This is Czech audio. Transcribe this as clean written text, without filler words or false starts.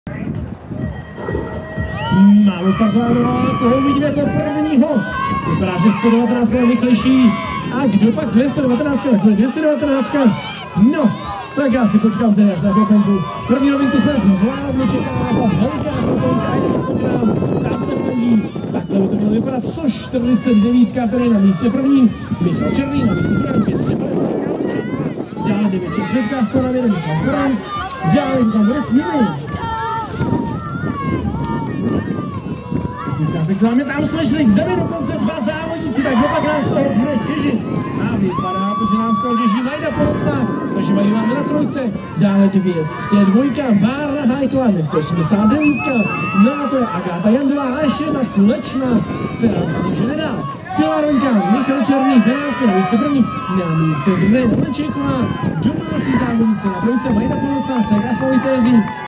Máme Farfánova, toho uvidíme jako prvního. Vypadá, že 119 je rychlejší. A kdo pak 219? Takhle 219. No, tak já si počkám tedy až na kopenku. První rovinku jsme zvládli, čeká nás veliká kopenka, jdeme se nám, tam se fandí. Takhle by to mělo vypadat 149 tady na místě první. Michal Černý na místě druhém 250. Dále 9-6 Světka v Koravě, Michal Korenc. Dále tam bude s nimi. Zásek zámě, tam jsme šli k zemi, dokonce dva závodníci, tak opak nám z toho bude těžit. A vypadá to, že nám z toho těží Majda Porocná, takže Majdu máme na trojce. Dále 202, Bára Hajková, 289, no a to je Agáta Jandová a ještě jedna slečna, se nám že nedá. Celá rovinka, Michal Černý, Benátko na místě první, na místě druhé, Mančejková, domácí závodnice na trojce, Majda Porocná, Cega Slavy Tézí.